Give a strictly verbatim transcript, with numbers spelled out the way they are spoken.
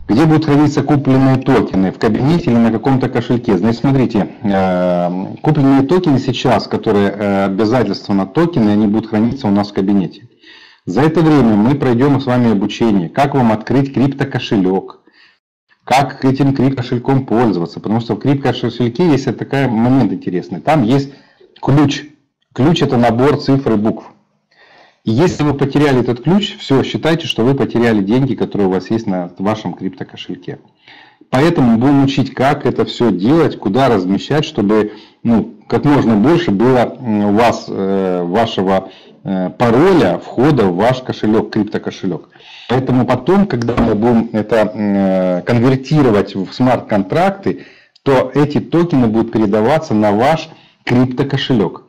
Где будут храниться купленные токены? В кабинете или на каком-то кошельке? Значит, смотрите, купленные токены сейчас, которые обязательственно токены, они будут храниться у нас в кабинете. За это время мы пройдем с вами обучение, как вам открыть криптокошелек, как этим криптокошельком пользоваться. Потому что в криптокошельке есть такой момент интересный. Там есть ключ. Ключ — это набор цифр и букв. И если вы потеряли этот ключ, все, считайте, что вы потеряли деньги, которые у вас есть на вашем криптокошельке. Поэтому будем учить, как это все делать, куда размещать, чтобы ну, как можно больше было у вас э, вашего э, пароля входа в ваш кошелек, криптокошелек. Поэтому потом, когда мы будем это э, конвертировать в смарт-контракты, то эти токены будут передаваться на ваш криптокошелек.